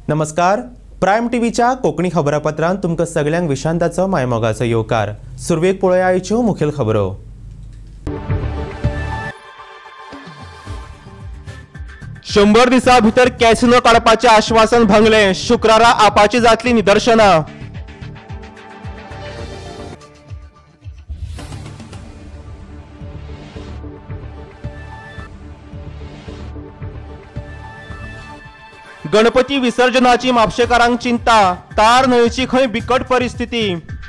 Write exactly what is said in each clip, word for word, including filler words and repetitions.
नमस्कार. प्रायम टीव्हीच्या कोकणी खबरापत्रांत तुमकां सगळ्यांक विशांताचो मायमोगाचो येवकार. सुरवेक पळोवया आयच्यो मुखेल खबरो. शंबर दिसां भितर कॅसिनो काडपाचें आश्वासन भंगलें. शुक्रारा आपाची जातली निदर्शनां. गणपती विसर्जनाची म्हापशेकारांक चिंता. तार न्हंयची खंय बिकट परिस्थिती.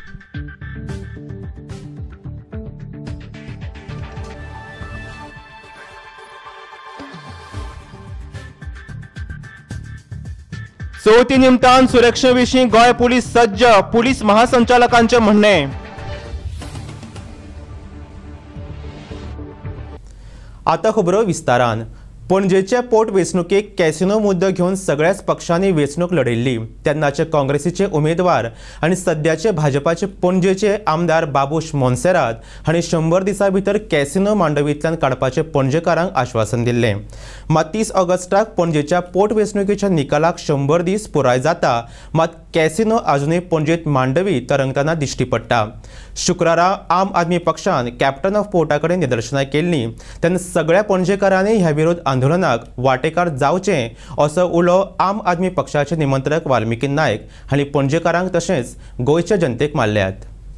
चवथी निमतान सुरक्षे विशीं गोंय पुलीस सज्ज. पुलीस महासंचालकांचें म्हणणें. आतां खबरो विस्तारान. पणजेचे पोटवेंचणुकेक कॅसिनो मुद्दो घेवन सगळ्याच पक्षांनी वेंचणूक लढयल्ली तेन्नाचे काँग्रेसीचे उमेदवार आनी सद्याचे भाजपाचे पणजेचे आमदार बाबूश मोन्सेरात हांणी शंबर दिसां भितर कॅसिनो मांडवींतल्यान काडपाचें पणजेकारांक आश्वासन दिल्लें. मात तीस ऑगस्टाक पणजेच्या पोटवेंचणुकेच्या निकालाक शंबर दीस पुराय जाता, मात कॅसिनो आजुनूय पणजेंत मांडवी तरंगतना दिश्टी पडटा. शुक्रारा आम आदमी पक्षान कॅप्टन ऑफ पोर्टा कडेन निदर्शनां केल्लीं तेन्ना सगळ्या पणजेकारांनी ह्या विरोध आंदोलनाक वांटेकार जावचें असो उलो आम आदमी पक्षाचे निमंत्रक वाल्मिकी नायक हांणी पणजेकारांक तशेंच गोंयच्या जनतेक मारल्यात.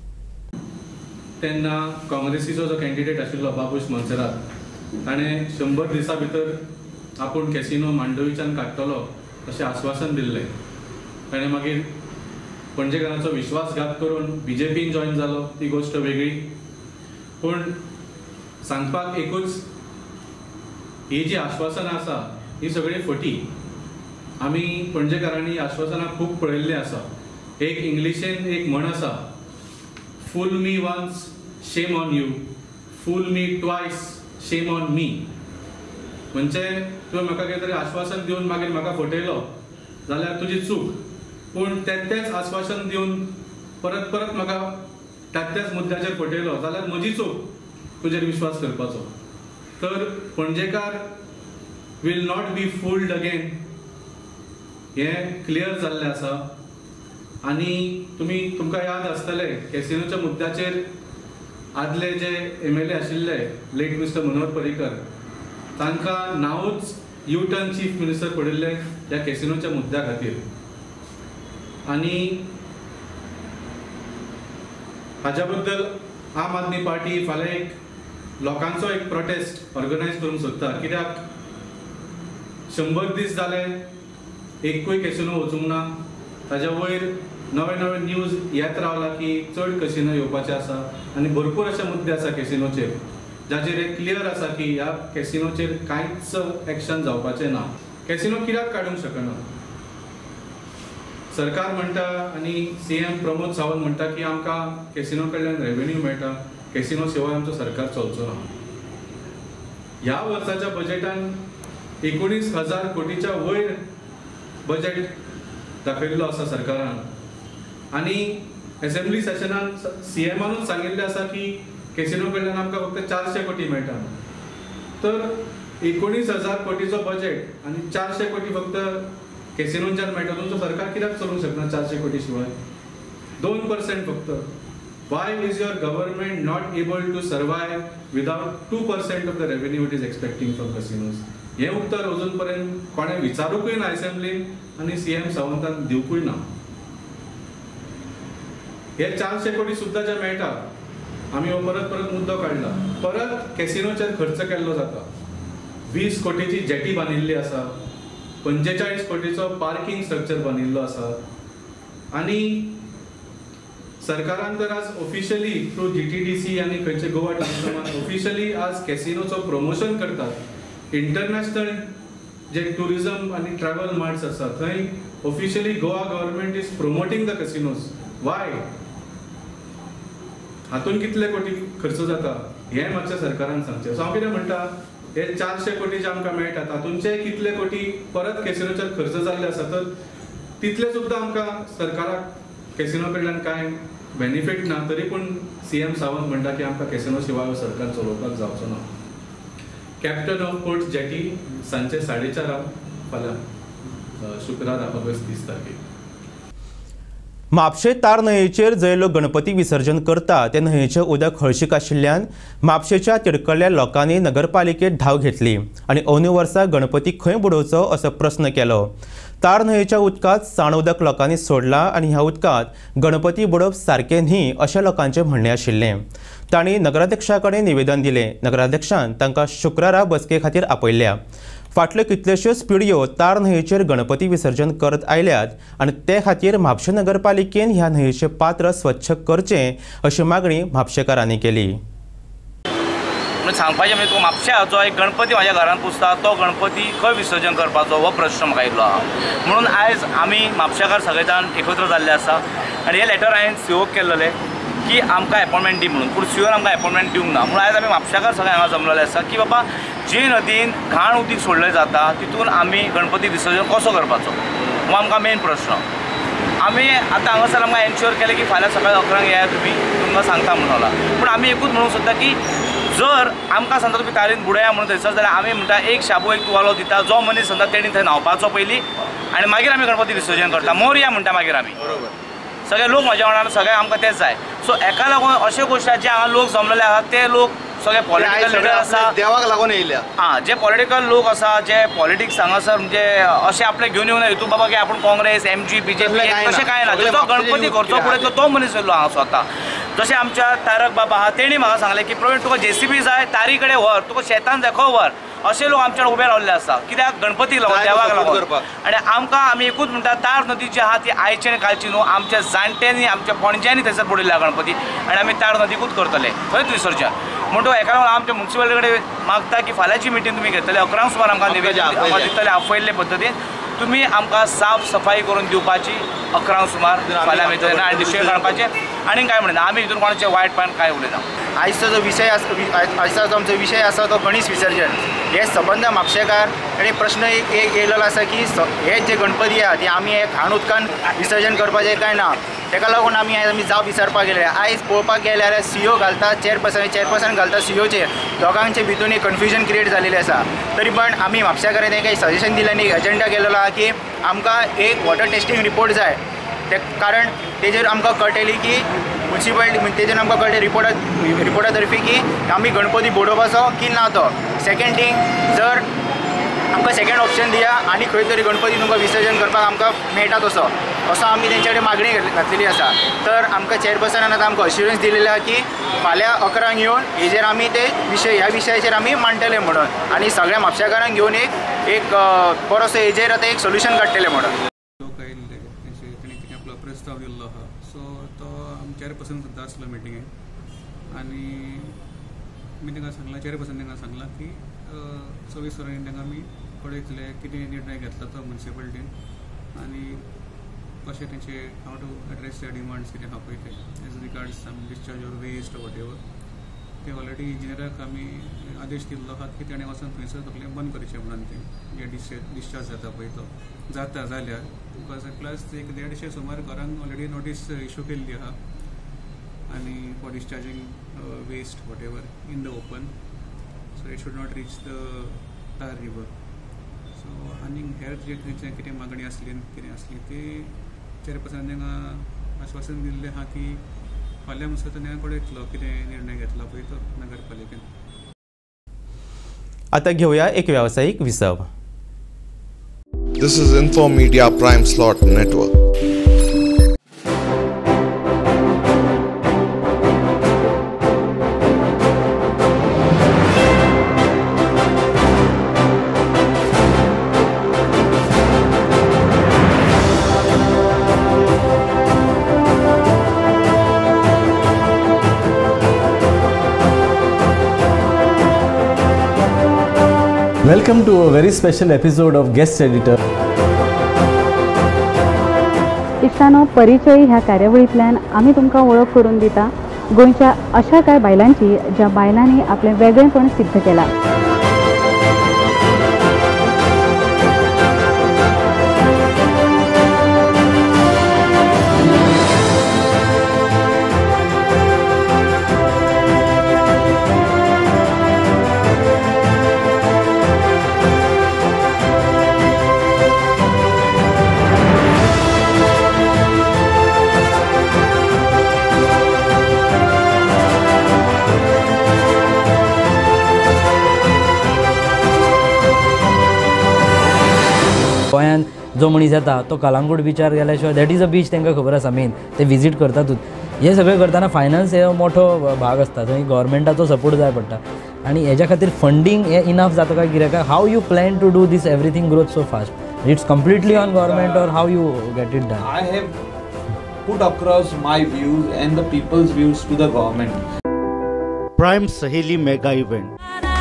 तेन्ना काँग्रेसीचो जो कॅन्डिडेट आशिल्लो बाबूश मोन्सेरात ताणें शंबर दिसां भितर आपूण कॅसिनो मांडवीच्यान काडटलो अशें आश्वासन दिल्लें. ताणें मागीर पणजेकारांचो विश्वासघात करून बीजेपीन जॉयन जालो, ती गोश्ट वेगळी. पूण सांगपाक एकूच, ही जी आश्वासनां आसा ही सगळी फटी. आमी पणजेकारांनी आश्वासनां खूब पळयल्लीं आसा. एक इंग्लिशेन एक म्हण आसा, fool me once shame on you, fool me twice shame on मी. म्हणजे तुवें म्हाका कितें तरी आश्वासन दिवन मागीर म्हाका फटयलो जाल्यार तुजी चूक. पूण तेच तेच आश्वासन दिवन परत परत म्हाका त्याच त्याच मुद्द्याचेर फटयलो जाल्यार म्हजी चूक तुजेर विश्वास करपाचो. तर पणजेकार will not be fooled again हें क्लियर जाल्लें आसा. आनी तुमी तुमकां याद आसतलें कॅसिनोच्या मुद्द्याचेर आदले जे एम एल ए आशिल्ले लेट मिस्टर मनोहर पर्रीकर तांकां नांवूच यू टर्न चीफ मिनिस्टर पडिल्ले ह्या कॅसिनोच्या मुद्द्या खातीर. आनी हाच्या बद्दल आम आदमी पार्टी फाल्यां एक लोकांचो एक प्रोटेस्ट ऑर्गनायज करूंक सोदता. कित्याक शंबर दीस जाले एकूय कॅसिनो वचूंक ना. ताच्या वयर नवे नवे न्यूज येत रावला की चड कॅसिनो येवपाचे आसा आनी भरपूर अशे मुद्दे आसा कॅसिनोचेर जाचेर एक क्लियर आसा की ह्या कॅसिनोचेर कांयच एक्शन जावपाचें ना. कॅसिनो कित्याक काडूंक शकना? सरकार म्हणटा आनी सीएम प्रमोद सावंत म्हणटा की आमकां कॅसिनो कडल्यान रेव्हेन्यू मेळटा, कॅसिनो शिवाय आमचो सरकार चलचो ना. ह्या वर्साच्या बजेटान एकोणीस हजार कोटीच्या वयर बजेट दाखयल्लो आसा सरकारान. आनी असेंब्ली सेशनान सीएमानूच सांगिल्लें आसा की कॅसिनो कडल्यान आमकां फक्त चारशे कोटी मेळटा. तर एकोणीस हजार कोटीचो बजेट आनी चारशे कोटी फक्त कॅसिनोच्यान मेळटा. तुमचो सरकार कित्याक चलूंक शकना चारशे कोटी शिवाय? दोन पर्सेंट फक्त. Why is your government not able to survive without two percent of the revenue it is expecting from casinos? हें उत्तर अजून पर्यंत कोणें विचारूंकूय ना असेंब्लीन आनी सीएम सावंतान दिवकूय ना. हे चारशे कोटी सुद्दां जे मेळटा, आमी हो परत परत मुद्दो काडला, परत कॅसिनोचेर खर्च केल्लो जाता. वीस कोटीची जेटी बांदिल्ली आसा, पंचेचाळीस कोटीचो पार्किंग स्ट्रक्चर बांदिल्लो आसा. आनी सरकारान तर आज ऑफिशियली थ्रू जीटीडीसी आनी खंयचे गोवा टुरिझमान ऑफिशियली आज कॅसिनोचो प्रमोशन करतात. इंटरनॅशनल जे टुरिझम आनी ट्रॅव्हल मार्ट्स आसा थंय officially Goa government is promoting the casinos. Why? हातून कितले कोटी खर्च जाता हें मातशें सरकारान सांगचें. सो हांव कितें म्हणटा, हे चारशे कोटी जे आमकां मेळटा तातूंचे कितले कोटी परत कॅसिनोचेर खर्च जाल्ले आसा, तर तितले सुद्दां आमकां सरकाराक कॅसिनो कडल्यान कांय बेनिफीट ना. तरी पूण सीएम सावंत म्हणटा की आमकां कॅसिनो शिवाय सरकार चलोवपाक जावचो ना. कॅप्टन ऑफ पोर्ट जेटी सांचे साडे चारांक फाल्यां शुक्रार ऑगस्ट तीस तारखेक. म्हापशे तार न्हंयेचेर जंय लोक गणपती विसर्जन करता ते न्हंयेचें उदक हळशीक आशिल्ल्यान म्हापशेच्या तिडकल्ल्या लोकांनी नगरपालिकेत धाव घेतली आनी अंदू वर्सा गणपती खंय बुडोवचो असो प्रस्न केलो. तार न्हंयेच्या उदकांत साण उदक लोकांनी सोडलां आनी ह्या उदकांत गणपती बुडोवप सारकें न्ही अशें लोकांचें म्हणणें आशिल्लें. तांणी नगराध्यक्षा कडेन निवेदन दिलें. नगराध्यक्षान तांकां शुक्रारा बसके खातीर आपयल्या. फाटल्यो कितल्योश्योच पिळग्यो तार न्हंयेचेर गणपती विसर्जन करत आयल्यात आनी ते खातीर म्हापशे नगरपालिकेन ह्या न्हंयेचें पात्र स्वच्छ करचें अशी मागणी म्हापशेकारांनी केली. सांगपाचें म्हणजे तूं म्हापशा जो एक गणपती म्हाज्या घरांत पुजता तो गणपती खंय विसर्जन करपाचो हो प्रश्न म्हाका आयिल्लो आहा. म्हणून आयज आमी म्हापशेकार सगळे जाण एकत्र जाल्ले आसा आनी हे लेटर हांवें सीओक केल्लें की आमकां एपॉयंटमेंट दी म्हणून. पूण सीओन आमकां एपॉयंटमेंट दिवंक ना. म्हणून आयज आमी म्हापशेकार सगळे हांगा जमलेले आसा की बाबा जे नदीन घाण उदीक सोडलें जाता तितून आमी गणपती विसर्जन कसो करपाचो हो आमकां मेन प्रश्न. आमी आतां हांगासर आमकां एन्श्योर केलें की फाल्यां सकाळीं अकरांक येयात तुमी तुमकां सांगता म्हणून आला. पूण आमी एकूच म्हणूंक सोदता की जर आमकां सांगता तुमी तारीन बुडया म्हणून थंयसर जाल्यार आमी म्हणटा एक शाबू एक तुवालो दिता जो मनीस सांगता तेणी थंय न्हांवपाचो पयलीं आनी मागीर आमी गणपती विसर्जन करता. मोरया म्हणटा मागीर आमी सगळे लोक म्हाज्या वांगडा सगळे आमकां तेच जाय. सो एका लागून अशे गोश्टी जे हांगा लोक जमलेले आहात ते लोक सगळे पॉलिटिकल लिडर आसा देवाक लागून येयल्या हां जे पॉलिटिकल लोक आसा जे पॉलिटिक्स हांगासर म्हणजे अशे आपले घेवन येवं ना हितून बाबा की आपूण Congress M G B J P तशें कांय ना. जो गणपती करचो फुडें तो मनीस येयल्लो हांगा स्वता. जशें आमच्या तारक बाबा आहा तेणी म्हाका सांगलें की प्रवीण तुका जेसीबी जाय तारी कडेन व्हर तुका शेतान देखो व्हर. अशे लोक आमचे उबे रावल्ले आसा कित्याक गणपतीक लागून देवाक लागून. आनी आमकां आमी एकूच म्हणटा तार नदी जी आहा ती आयची आनी कालची न्हू. आमच्या जाणट्यांनी आमच्या पणज्यांनी थंयसर बुडयल्या गणपती आनी आमी तार नदीकूच करतले थंयच विसर्जन. म्हणटो एका लागून आमच्या मुन्सिपालिटी कडेन मागता की फाल्यांची मिटींग तुमी घेतले अकरांक सुमार आमकां निवेदन दितले आपयल्ले पद्दतीन तुमी आमकां साफ सफाई करून दिवपाची अकरांक सुमार फाल्यां मेळटलें आनी दिशे काडपाचें आनी कांय म्हणना. आमी हितून कोणाचें वायट पान कांय उलयना. आयजचो जो विशय आसा आयजचो जो आमचो विशय आसा तो गणेश विसर्जन. हे सबंद म्हापशेकार आनी प्रश्न एक एक येयलेलो आसा की हे जे गणपती आहा ती आमी हे घाण उदकान विसर्जन करपाचें काय ना. ताका लागून आमी आयज आमी जाप विचारपाक गेले. आयज पळोवपाक गेले जाल्यार सीओ घालता चेअरपर्सन चेअरपर्सन घालता सीओचेर दोगांचे भितून एक कन्फ्युजन क्रिएट जालेलें आसा. तरी पण आमी म्हापशेकारांनी तांकां एक सजेशन दिलें आनी एजेंडा केलेलो आहा की आमकां एक वॉटर टेस्टिंग रिपोर्ट जाय. ते कारण तेजेर आमकां कळटली की म्युन्सिपालिटी तेजेर आमकां कळटलें रिपोर्टा रिपोर्टा तर्फी की आमी गणपती बुडोवपाचो की ना तो. सेकेंड थींग जर आमकां सेकेंड ऑप्शन दिया आनी खंय तरी गणपती तुमकां विसर्जन करपाक आमकां मेळटा तसो असो आमी तेंचे कडेन मागणी घातलेली आसा. तर आमकां चेअरपर्सनान आतां आमकां अश्युरन्स दिलेली आहा की फाल्यां अकरांक येवन हेजेर आमी ते विशय ह्या विशयाचेर आमी मांडटले म्हणून आनी सगळ्या म्हापशेकारांक घेवन एक एक बरोसो हेजेर आतां एक सोल्युशन काडटले म्हणून. लोक आयिल्ले तेंचे तेणी कितें आपलो प्रस्ताव दिल्लो आहा सो तो चेअरपर्सन सुद्दां आसलो मिटिंगेक आनी मी तांकां सांगलां चेअरपर्सन तांकां सांगलां की सविस्तरान तांकां आमी कळयतले कितें निर्णय घेतला तो म्युन्सिपालिटीन आनी कशें तेंचे have to address the demands कितें आहा पळय ते as regards some discharge or waste whatever ते ऑलरेडी इंजिनियराक आमी आदेश दिल्लो आहा की तेणें वचून थंयसर तकलें बंद करचें म्हणून तें जे डिस्चार्ज डिस्चार्ज जाता पळय तो जाता जाल्यार बिकॉज प्लस एक देडशे सुमार घरांक ऑलरेडी नोटीस इशू केल्ली आहा आनी for discharging waste whatever in the open so it should not reach the Tar river. So आनी हेर जे थंयचे कितें मागणी आसली कितें आसली ती चेअरपर्सनान तांकां आश्वासन दिल्लें आहा की फाल्यां म्हणसर ताणें कळयतलो कितें निर्णय घेतला पळय तो नगरपालिकेन. आता घेऊया एक व्यावसायिक विसव. This is Info Media Prime Slot Network. Welcome to a very special episode of Guest Editor. इश्टानो परिचय ह्या कार्यावळींतल्यान आमी तुमकां वळख करून दिता गोंयच्या अशा कांय बायलांची ज्या बायलांनी आपलें वेगळेपण सिद्ध केलां. गोंयान जो मनीस येता तो कलांगूट बिचार गेल्या शिवाय दॅट इज अ बीच तांकां खबर आसा मेन ते विजीट करतातूच. हे सगळें करतना फायनान्स हे मोठो भाग आसता थंय गव्हर्मेंटाचो सपोर्ट जाय पडटा आनी हेज्या खातीर फंडींग हे इनफ जाता काय कित्याक how you plan to do this everything growth so fast it's completely on government or how you get it done. I have put across my views and the people's views to the government. Prime Saheli mega event.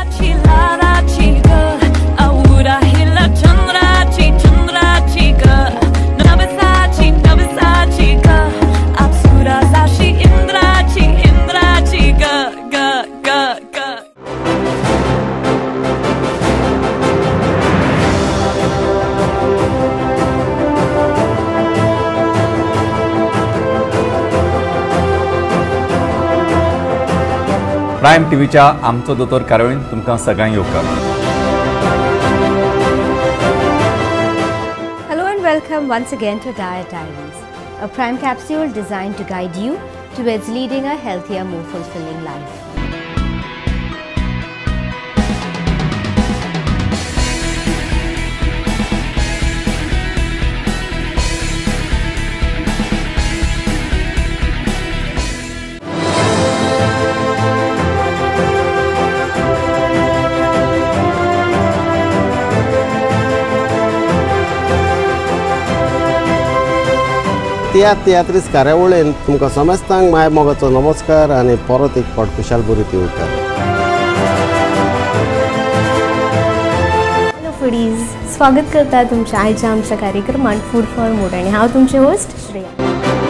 Prime टीव्हीच्या आमचो दोतोर कार्यावळीन तुमकां सगळ्यांक येवकार. Hello and welcome once again to Diet Diaries, a prime capsule designed to guide you towards leading a healthier, more fulfilling life. Tiatr तियात्रीस कार्यावळीन तुमकां समेस्तांक माय मोगाचो नमस्कार आनी परत एक फावट खुशाल बरी येवकार. हॅलो फूडीज, स्वागत करता तुमच्या आयच्या आमच्या कार्यक्रमात फूड फॉर मूड आणि हांव तुमचे होस्ट श्रेया.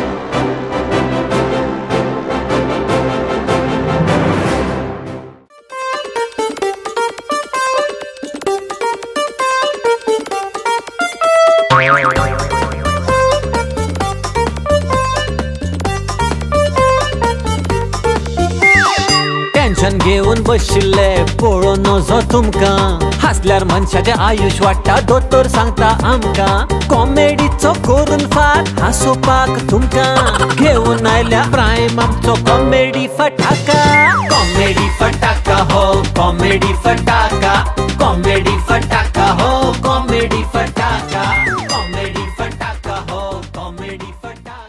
टेन्शन घेऊन बशिल्ले पळोवन नजो तुमकां हासल्यार मनशाचें आयुश वाडटा दोतोर सांगता आमकां कॉमेडीचो करून फाट हांसोवपाक तुमकां घेऊन आयल्या प्रायम आमचो कॉमेडी फटाका. कॉमेडी फटाका हो कॉमेडी फटाका कॉमेडी फटाका हो कॉमेडी फटाका कॉमेडी फटाका हो कॉमेडी फटाका.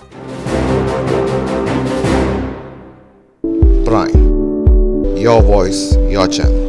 Prime. Your voice, your channel.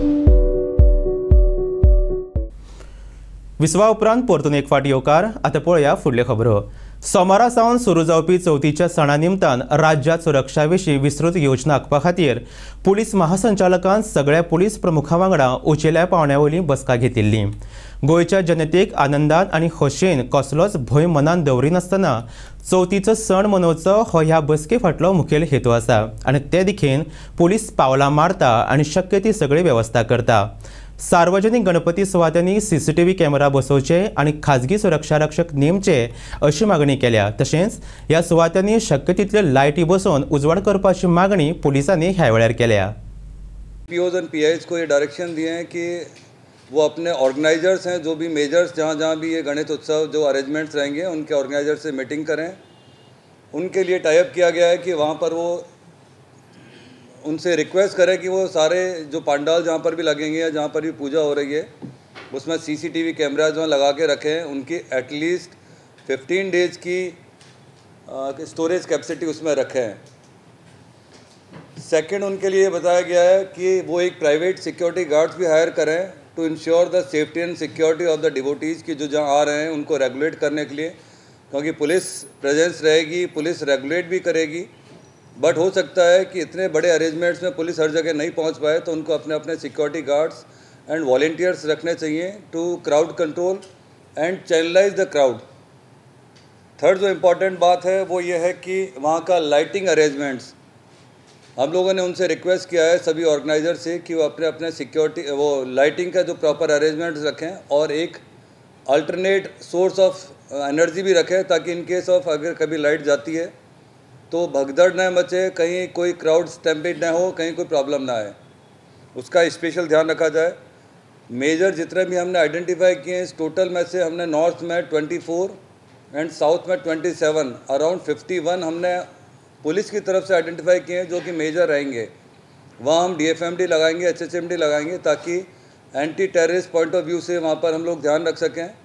विसवा उपरांत परतून एक फावट येवकार. आतां पळया फुडल्यो खबरो. सोमारा सावन सुरू जावपी चवथीच्या सणा निमतान राज्यांत सुरक्षा विशीं विस्तृत योजना आंखपा खातीर पुलीस महासंचालकान सगळ्या पुलीस प्रमुखां वांगडा उंचेल्या पावंड्या वयली बसका घेतिल्ली. गोंयच्या जनतेक आनंदान आनी खोशयेन कसलोच भंय मनान दवरिनासतना चवथीचो सण मनोवचो हो ह्या बसके फाटलो मुखेल हेतू आसा आनी ते दिखेन पुलीस पावलां मारता आनी शक्य ती सगळी वेवस्था करता. सार्वजनीक गणपती सुवातांनी सीसीटीव्ही कॅमेरा बसोवचे आणि खाजगी सुरक्षा रक्षक नेमचे अशी मागणी केल्या. तशेंच ह्या सुवातांनी शक्य तितल्यो लायटी बसोवन उजवाड करपाची मागणी पुलिसांनी ह्या वेळार केल्या. पीओज एंड पीआईज को ये डायरेक्शन दिए हैं कि वो अपने ऑर्गेनाइजर्स हैं जो भी मेजर्स जहाँ जहाँ भी ये गणेश उत्सव जो अरेंजमेंट्स रहेंगे उनके ऑर्गेनाइजर से मीटिंग करें. उनके लिए टाइप किया गया है कि वहाँ पर वो उनसे रिक्वेस्ट करें कि वो सारे जो पंडाल जहाँ पर भी लगेंगे या जहाँ पर भी पूजा हो रही है उसमें सीसीटीवी कैमराज वहाँ लगा के रखें. उनकी एटलीस्ट फिफ्टीन डेज की स्टोरेज कैपेसिटी उसमें रखें. सेकंड, उनके लिए बताया गया है कि वो एक प्राइवेट सिक्योरिटी गार्ड्स भी हायर करें to ensure the safety and security of the devotees की जो जहाँ आ रहे हैं उनको रेगुलेट करने के लिए, क्योंकि पुलिस प्रेजेंस रहेगी, पुलिस रेगुलेट भी करेगी. बट हो सकता है कि इतने बड़े अरेंजमेंट्स में पुलिस हर जगह नहीं पहुंच पाए, तो उनको अपने अपने सिक्योरिटी गार्ड्स एंड वॉलेंटियर्स रखने चाहिए to crowd control and channelize the crowd. Third जो इम्पॉर्टेंट बात है वो ये है कि वहाँ का लाइटिंग अरेंजमेंट्स, हम लोगों ने उनसे रिक्वेस्ट किया है सभी ऑर्गेनाइजर से कि वो अपने अपने सिक्योरिटी वो लाइटिंग का जो प्रॉपर अरेंजमेंट्स रखें और एक अल्टरनेट सोर्स ऑफ एनर्जी भी रखें, ताकि इन केस ऑफ अगर कभी लाइट जाती है तो भगदड़ न मचे, कहीं कोई क्राउड स्टैम्पेड न हो, कहीं कोई प्रॉब्लम ना आए, उसका स्पेशल ध्यान रखा जाए. मेजर जितने भी हमने आइडेंटिफाई किए हैं, इस टोटल में से हमने नॉर्थ में चौबीस एंड साउथ में सत्ताईस, अराउंड इक्यावन हमने पुलिस की तरफ से आइडेंटिफाई किए हैं जो कि मेजर रहेंगे. वहाँ हम डीएफएमडी लगाएंगे, एचएचएमडी लगाएंगे, ताकि anti terrorist point of view से वहाँ पर हम लोग ध्यान रख सकें.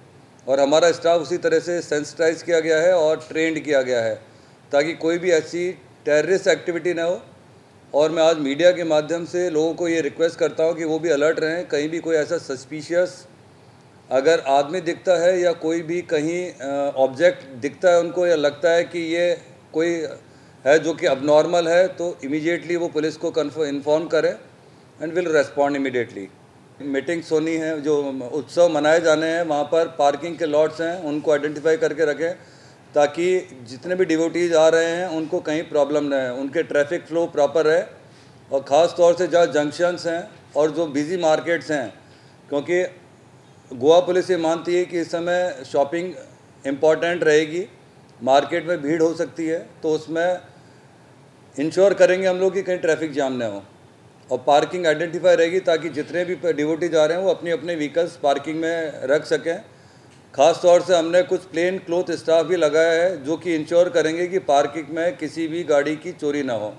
और हमारा स्टाफ उसी तरह से सेंसिटाइज किया गया है और ट्रेंड किया गया है ताकि कोई भी ऐसी टेररिस्ट एक्टिविटी ना हो। और मैं आज मीडिया के माध्यम से लोगों को ये रिक्वेस्ट करता हूँ कि वो भी अलर्ट रहें, कहीं भी कोई ऐसा सस्पिशियस अगर आदमी दिखता है या कोई भी कहीं ऑब्जेक्ट दिखता है उनको या लगता है कि ये कोई है जो कि अबनॉर्मल है, तो इमीडिएटली वो पुलिस को इन्फॉर्म करें and will respond immediately. Meetings होनी है, जो उत्सव मनाए जाने हैं वहाँ पर पार्किंग के लॉट्स हैं उनको आइडेंटिफाई करके रखें ताकि जितने भी डिवोटीज आ रहे हैं उनको कहीं प्रॉब्लम न है, उनके ट्रैफिक फ्लो प्रॉपर है। और ख़ास तौर से जहाँ जंक्शंस हैं और जो बिज़ी मार्केट्स हैं, क्योंकि गोवा पुलिस ये मानती है कि इस समय शॉपिंग इम्पॉर्टेंट रहेगी, मार्केट में भीड़ हो सकती है, तो उसमें इंश्योर करेंगे हम लोग कि कहीं ट्रैफिक जाम ना हो और पार्किंग आइडेंटिफाई रहेगी ताकि जितने भी डिवोटीज आ रहे हैं वो अपनी अपने व्हीकल्स पार्किंग में रख सकें। ख़ास तौर से हमने कुछ प्लेन क्लोथ स्टाफ भी लगाया है जो कि इंश्योर करेंगे कि पार्किंग में किसी भी गाड़ी की चोरी ना हो।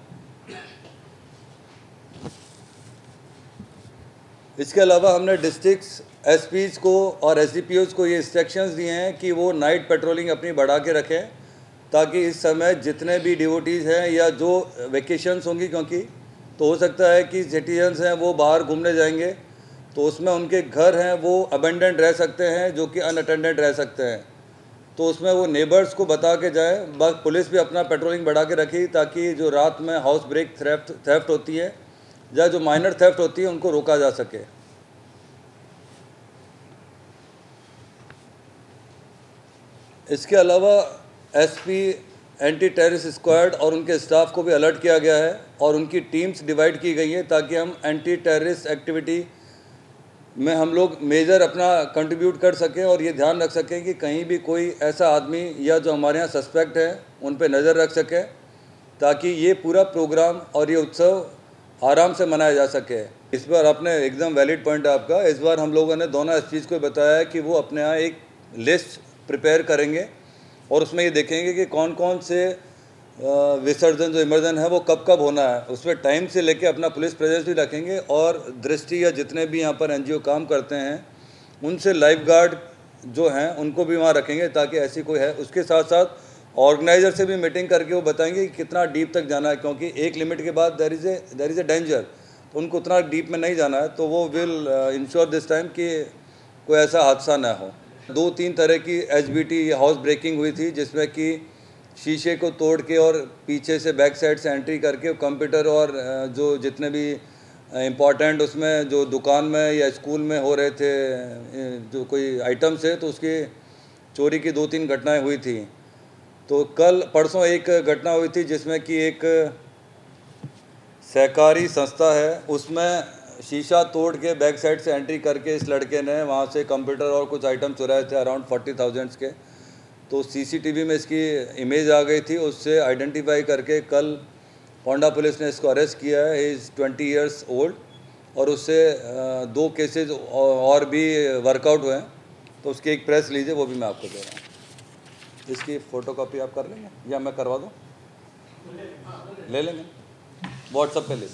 इसके अलावा हमने डिस्ट्रिक्ट्स एसपीज को और एसडीपीओज को ये इंस्ट्रक्शंस दिए हैं कि वो नाइट पेट्रोलिंग अपनी बढ़ा के रखें ताकि इस समय जितने भी डिवोटीज़ हैं या जो वेकेशंस होंगी, क्योंकि तो हो सकता है कि सिटीजन्स हैं वो बाहर घूमने जाएंगे तो उसमें उनके घर हैं वो अबेंडेंट रह सकते हैं, जो कि अनअटेंडेड रह सकते हैं, तो उसमें वो नेबर्स को बता के जाए। बस पुलिस भी अपना पेट्रोलिंग बढ़ा के रखी ताकि जो रात में हाउस ब्रेक थेफ्ट थेफ्ट होती है या जो माइनर थेफ्ट होती है उनको रोका जा सके। इसके अलावा एसपी एंटी टेररिस्ट स्क्वाड और उनके स्टाफ को भी अलर्ट किया गया है और उनकी टीम्स डिवाइड की गई हैं ताकि हम एंटी टेररिस्ट एक्टिविटी में हम लोग मेजर अपना कंट्रीब्यूट कर सकें और ये ध्यान रख सकें कि कहीं भी कोई ऐसा आदमी या जो हमारे यहाँ सस्पेक्ट है उन पे नज़र रख सकें ताकि ये पूरा प्रोग्राम और ये उत्सव आराम से मनाया जा सके। इस बार आपने एकदम वैलिड पॉइंट है आपका। इस बार हम लोगों ने दोनों एस चीज़ को बताया है कि वो अपने यहाँ एक लिस्ट प्रिपेयर करेंगे और उसमें ये देखेंगे कि कौन कौन से विसर्जन जो इमर्जन है वो कब कब होना है, उसमें टाइम से लेके अपना पुलिस प्रेजेंस भी रखेंगे और दृष्टि या जितने भी यहाँ पर एनजीओ काम करते हैं उनसे लाइफ गार्ड जो हैं उनको भी वहाँ रखेंगे ताकि ऐसी कोई है। उसके साथ साथ ऑर्गेनाइजर से भी मीटिंग करके वो बताएंगे कि कितना डीप तक जाना है, क्योंकि एक लिमिट के बाद there is a there is a danger, तो उनको उतना डीप में नहीं जाना है, तो वो विल इंश्योर दिस टाइम कि कोई ऐसा हादसा ना हो। दो तीन तरह की H B T house breaking हुई थी जिसमें कि शीशे को तोड़ के और पीछे से बैक साइड से एंट्री करके कंप्यूटर और जो जितने भी इम्पॉर्टेंट उसमें जो दुकान में या स्कूल में हो रहे थे जो कोई आइटम्स है तो उसकी चोरी की दो तीन घटनाएं हुई थी। तो कल परसों एक घटना हुई थी जिसमें कि एक सहकारी संस्था है उसमें शीशा तोड़ के बैक साइड से एंट्री करके इस लड़के ने वहाँ से कंप्यूटर और कुछ आइटम चुराए थे अराउंड फोर्टी थाउजेंड्स के। तो सीसीटीवी में इसकी इमेज आ गई थी, उससे आइडेंटिफाई करके कल पोंडा पुलिस ने इसको अरेस्ट किया है। He is twenty years old और उससे दो केसेस और भी वर्कआउट हुए हैं, तो उसकी एक प्रेस लीजिए, वो भी मैं आपको दे रहा हूँ। इसकी फ़ोटोकॉपी आप कर लेंगे या मैं करवा दूँ? ले लेंगे, व्हाट्सएप पे ले।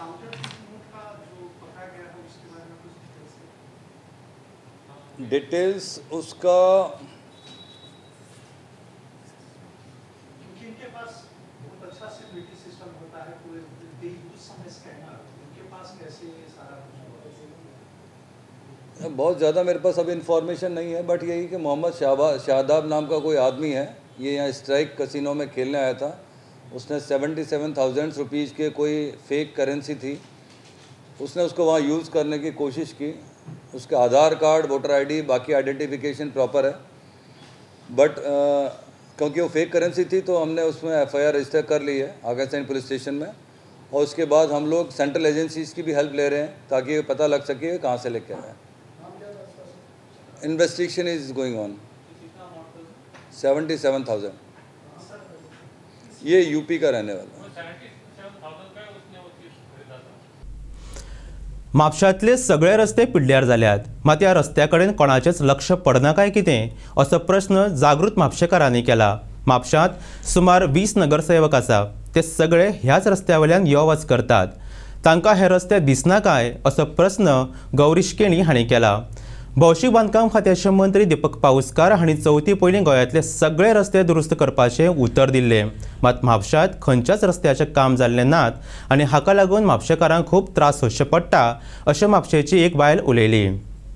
डिटेल्स उसका इनके पास बहुत अच्छा सिक्योरिटी सिस्टम होता है पूरे उस समय स्कैनर, इनके पास कैसे सारा बहुत ज़्यादा मेरे पास अभी इन्फॉर्मेशन नहीं है, बट यही कि मोहम्मद शाहबाज शादाब नाम का कोई आदमी है, ये यहाँ स्ट्राइक कसिनो में खेलने आया था। उसने सेवेंटी सेवन थाउजेंड रुपीज़ के कोई फेक करेंसी थी, उसने उसको वहाँ यूज़ करने की कोशिश की। उसका आधार कार्ड, वोटर आईडी, बाकी आइडेंटिफिकेशन प्रॉपर है, बट क्योंकि वो फेक करेंसी थी तो हमने उसमें एफआईआर रजिस्टर कर ली है आगा सैन पुलिस स्टेशन में। और उसके बाद हम लोग सेंट्रल एजेंसीज की भी हेल्प ले रहे हैं ताकि पता लग सके कहाँ से लेके आए। Investigation is going on. Seventy seven thousand ये यूपी का रहने वाला है। म्हापशांतले सगळे रस्ते पिड्ड्यार जाल्यात, मात ह्या रस्त्या कडेन कोणाचेच लक्ष पडना काय कितें असो प्रश्न जागृत म्हापशेकारांनी केला। म्हापशांत सुमार वीस नगरसेवक आसा, ते सगळे ह्याच रस्त्या वयल्यान यो वच करतात। तांकां हे रस्ते दिसना काय असो प्रश्न गौरीश केणी हांणी केला। भौशीक बांदकाम खात्याचे मंत्री दीपक पाऊसकार हांणी चवथी पयलीं गोंयांतले सगळे रस्ते दुरुस्त करपाचें उतर दिल्लें. मात म्हापशांत खंयच्याच रस्त्याचें काम जाल्लें नात आनी हाका लागून म्हापशेकारांक खूब त्रास सोंसचे पडटा अशें म्हापशेची एक बायल उलयली.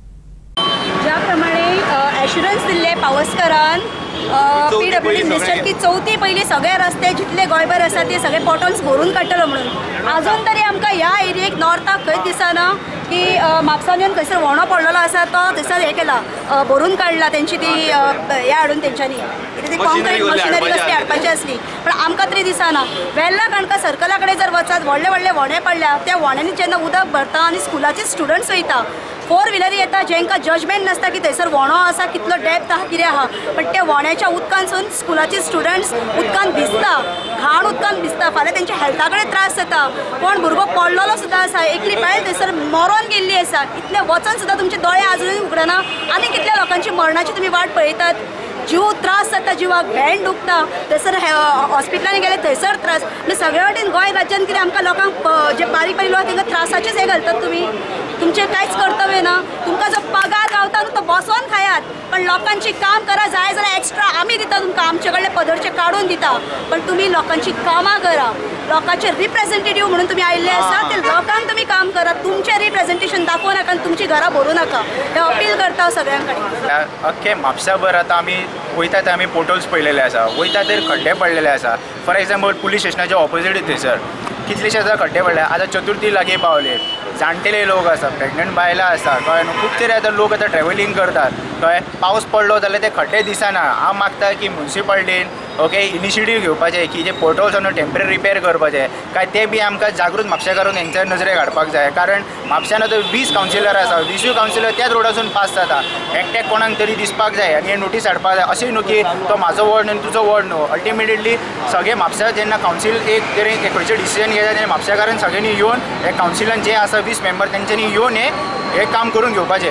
ज्या प्रमाणे एश्युरन्स दिल्ले पावसकारान पीडब्ल्यूडी मिनिस्टर की चवथी पयलीं सगळे रस्ते जितले गोंयभर आसा ते सगळे पोटल्स भरून काडटलो म्हणून आजून तरी आमकां ह्या एरियेक नॉर्थाक खंयच दिसना की म्हापसान येवन खंयसर व्हणो पडलेलो आसा तो थंयसर हें केला भरून काडला तेंची ती हें हाडून तेंच्यांनी कितें ती कॉन्क्रीट मशिनरी कसली हाडपाची आसली पण आमकां तरी दिसना. वेल्ला काणका सर्कला कडेन जर वचत व्हडले व्हडले व्हणे पडल्या त्या व्हण्यांनी जेन्ना उदक भरता आनी स्कुलाचे स्टुडंट्स वयता फोर व्हिलरी येता जेंकां जजमेंट नासता की थंयसर व्हणो आसा कितलो डेप्थ आहा कितें आहा पण त्या व्हण्याच्या उदकांसून स्कुलाचे स्टुडंट्स उदकान भिजता घाण उदकान भिजता फाल्यां तेंच्या हेल्था कडेन त्रास जाता. कोण भुरगो पडलेलो सुद्दां आसा एकली बायल थंयसर मरोन गेल्ली आसा इतले वचून सुद्दां तुमचे दोळे आजुनूय उगडना आनी कितल्या लोकांची मरणाची तुमी वाट पळयतात. जीव त्रास जाता जिवाक भेंड दुखता थंयसर हॉस्पिटलांनी गेले थंयसर त्रास म्हणजे सगळे वाटेन गोंय राज्यान कितें आमकां लोकांक जे बारीक बारीक लोक तांकां त्रासाचेच हे घालतात तुमी. तुमचे कांयच कर्तव्य ना. तुमकां जो पगार गावता न्हू तो बसोन खायात पण लोकांची काम करा जाय जाल्यार एक्स्ट्रा आमी दिता तुमकां आमचे कडले पदरचे काडून दिता पण तुमी लोकांची कामां करा. लोकांचे रिप्रेझेंटेटिव्ह म्हणून तुमी आयिल्ले आसा ते लोकांक तुमी काम करा. तुमचें रिप्रेझेंटेशन दाखोव नाका आनी तुमची घरां भरूं नाका हें अपील करता सगळ्यां कडेन. अख्खे म्हापसाभर आतां आमी वयता थंय आमी पोर्टल्स पळयलेले आसा वयता तर खड्डे पडलेले आसा. फॉर एग्जाम्पल पुलीस स्टेशनाच्या ऑपोजीट थंयसर कितलेशे आतां खड्डे पडले. आतां चतुर्थी लागीं पावले जाणटेले लोक आसा प्रेग्नंट बायलां आसा कळ्ळें न्हू खूब तरी आतां लोक आतां ट्रॅव्हलिंग करतात कळ्ळें. पावस पडलो जाल्यार ते खड्डे दिसना. हांव मागता की म्युन्सिपाल्टीन ओके इनिशिएटीव घेवपाचें की जे पोर्टल्स आसा टेम्पररी रिपेर करपाचे काय ते बी आमकां जागृत म्हापशेकारून हेंच्या नजरेक हाडपाक जाय. कारण म्हापशान आतां वीस कावन्सिलर आसा वीसूय कावन्सिलर त्याच रोडासून पास जाता. एकट्याक कोणाक तरी दिसपाक जाय आनी हे नोटीस हाडपाक जाय. अशें न्हू की तो म्हाजो वॉर्ड आनी तुजो वॉर्ड न्हू. अल्टिमेटली सगळे म्हापसा जेन्ना कावन्सील एक तरी खंयचें डिसिजन घेता तेन्ना म्हापशेकारान सगळ्यांनी येवन हे कावन्सिलान जे आसा वीस मेंबर तेंच्यांनी येवन हे हे काम करून घेवपाचें.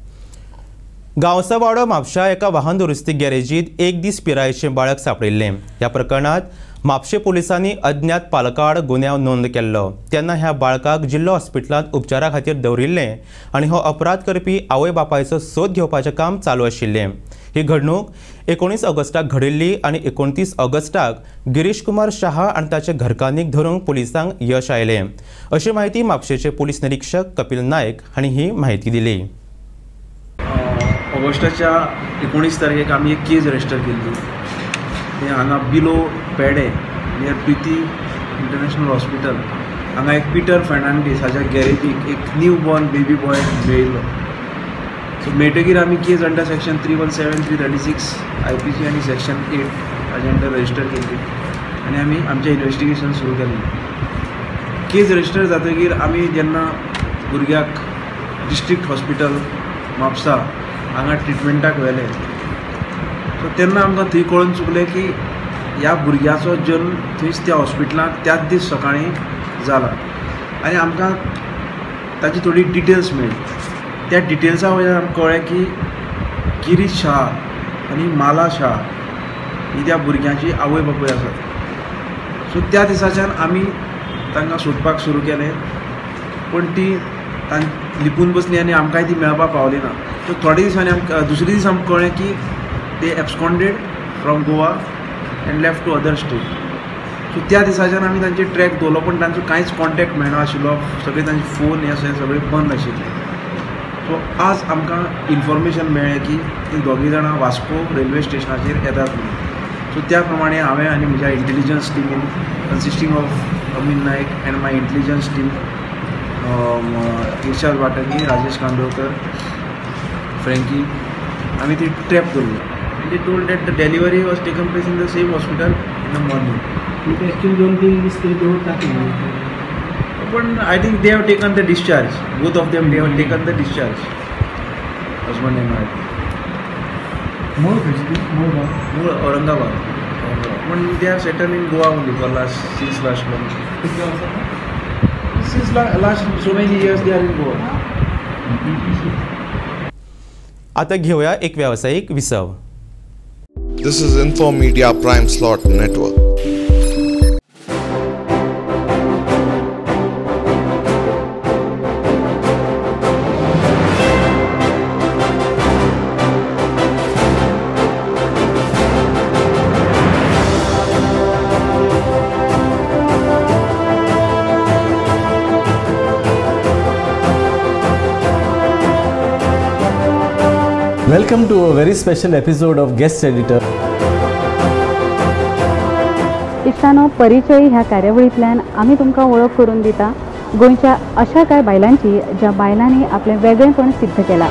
गांवचा वाडो म्हापशा एका वाहन दुरुस्ती गॅरेजीत एक दीस पिरायेचें बाळक सांपडिल्लें. ह्या प्रकरणात म्हापशे पुलिसांनी अज्ञात पालकाड गुन्यांव नोंद केल्लो. तेन्ना ह्या बाळकाक जिल्लो हॉस्पिटलांत उपचारा खातीर दवरिल्लें आनी हो अपराध करपी आवय बापायचो सोद घेवपाचें काम चालू आशिल्लें. ही घडणूक एकोणीस ऑगस्टाक घडिल्ली आनी एकोणतीस ऑगस्टाक गिरीश कुमार शहा आनी ताच्या घरकान्नीक धरूंक पुलिसांक यश आयलें अशी माहिती म्हापशेचे पुलीस निरीक्षक कपिल नायक हांणी ही माहिती दिली. ऑगस्टाच्या एकोणीस तारखेक आमी एक केस रजिस्टर केल्ली. ते हांगा बिलो पेडे नियर प्रिती इंटरनॅशनल हॉस्पिटल हांगा एक पिटर फर्नांडीस हाच्या गॅरेजीक एक न्यू बॉर्न बेबी बॉय मेळिल्लो. सो मेळटकीर आमी case under section three one seven three thirty six I P C आनी सेक्शन एट हाजे अंडर रजिस्टर केल्ली आनी आमी आमचें इन्वेस्टिगेशन सुरू केल्लें. केस रजिस्टर जातकीर आमी जेन्ना भुरग्याक डिस्ट्रिक्ट हॉस्पिटल म्हापसा हांगा ट्रिटमेंटाक व्हेले सो तेन्ना आमकां थंय कळून चुकलें की ह्या भुरग्याचो जल्म थंयच त्या हॉस्पिटलांत त्याच दीस सकाळीं जाला आनी आमकां ताची थोडी डिटेल्स मेळ्ळी. त्या डिटेल्सा वयल्यान आमकां कळ्ळें की गिरीश शाह आनी माला शाह ही त्या भुरग्याची आवय बापूय आसात. सो त्या दिसाच्यान आमी तांकां सोदपाक सुरू केलें पूण ती तां लिपून बसली आनी आमकांय ती मेळपाक पावली ना. सो थोडे दिसांनी आमकां दुसरे दीस आमकां कळ्ळें की ते absconded from Goa and left to other state. So त्या दिसाच्यान आमी तांचे ट्रॅक दवरलो पूण तांचो कांयच कॉन्टेक्ट मेळनाशिल्लो. सगळे तांचे फोन हे अशें सगळे बंद आशिल्ले. सो आज आमकां इन्फॉर्मेशन मेळ्ळें की ती दोगी जाणां वास्को रेल्वे स्टेशनाचेर येतात म्हणून. सो त्या प्रमाणे हांवें आनी म्हज्या इंटेलिजन्स टिमीन consisting of Amin Naik and my intelligence team Irshad Watki Rajesh Kandolkar Frankie आमी ती ट्रॅप दवरली. They told that the delivery was taken place in the same hospital in the morning. Actually दोन तीन दीस तरी दवरतात पण I think they have taken the discharge. Both of them they have taken the discharge. Husband and wife. मूळ खंयची मूळ मूळ औरंगाबाद पण they are settle in Goa only for last since last month. कितले वर्सां since last so many years they are in Goa. आता घेऊया एक व्यावसायिक विसव. This is Info Media Prime Slot Network. Welcome to a very special episode of Guest Editor. इश्टानो, परिचय ह्या कार्यावळींतल्यान आमी तुमकां वळख करून दिता गोंयच्या अशा कांय बायलांची ज्या बायलांनी आपलें वेगळेपण सिद्ध केलां.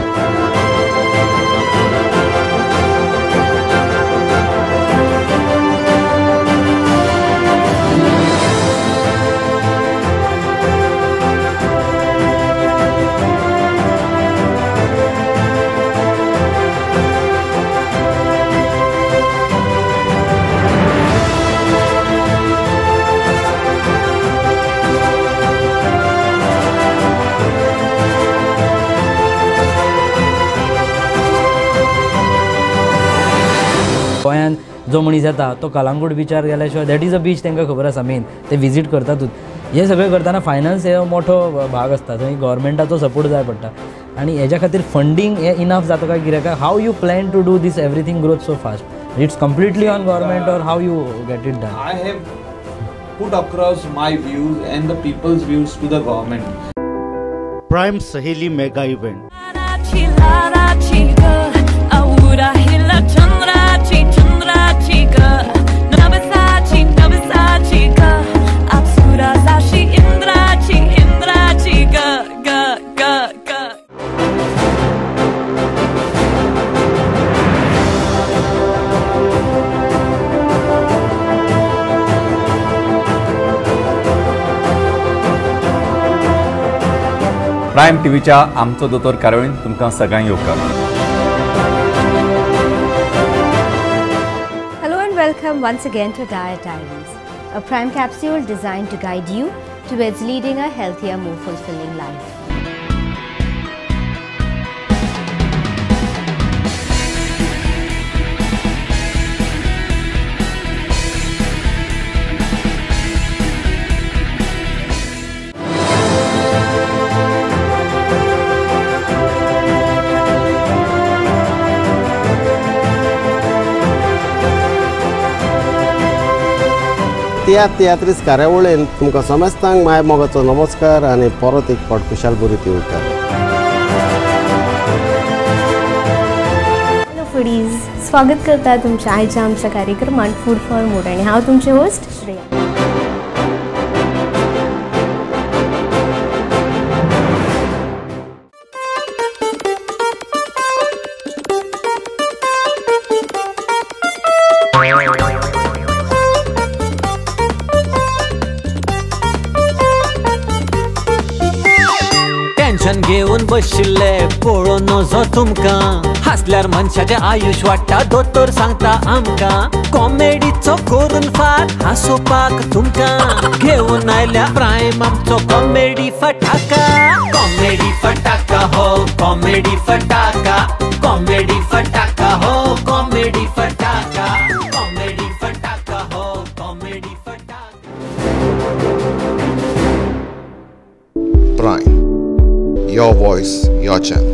गोंयांत जो मनीस येता तो कळंगूट बिचार गेल्या शिवाय दॅट इज अ बीच तांकां खबर आसा मेन ते विजीट करतातूच. हे सगळें करतना फायनान्स हे मोठो भाग आसता, थंय गव्हर्मेंटाचो सपोर्ट जाय पडटा आनी हेज्या खातीर फंडींग हे इनफ जाता काय कित्याक how you plan to do this everything growth so fast? It's completely on government or how you get it done? I have put across my views and the people's views to the government. Prime Saheli Mega Event. Prime टीव्हीच्या आमचो दोतोर कार्यावळीन तुमकां सगळ्यांक येवकार. Hello and welcome once again to Diet Diaries, a prime capsule designed to guide you towards leading a healthier, more fulfilling life. Tiatr तियात्रीस कार्यावळीन तुमकां समेस्तांक माय मोगाचो नमस्कार आनी परत एक फावट खुशाल बरी येवकार. हॅलो फूडीज, स्वागत करता तुमच्या आयच्या आमच्या कार्यक्रमात फूड फॉर मूड आणि हांव तुमचे होस्ट श्रेया. टेन्शन घेऊन बशिल्ले पळोवन नजो तुमकां हासल्यार मनशाचें आयुश्य वाडटा दोतोर सांगता आमकां कॉमेडीचो करून फार हांसोवपाक तुमकां घेऊन आयल्या प्रायम आमचो कॉमेडी फटाका. कॉमेडी फटाका हो कॉमेडी फटाका, कॉमेडी फटाका हो कॉमेडी फटाका, कॉमेडी फटाका हो कॉमेडी फटाका. Prime. Your voice, your channel.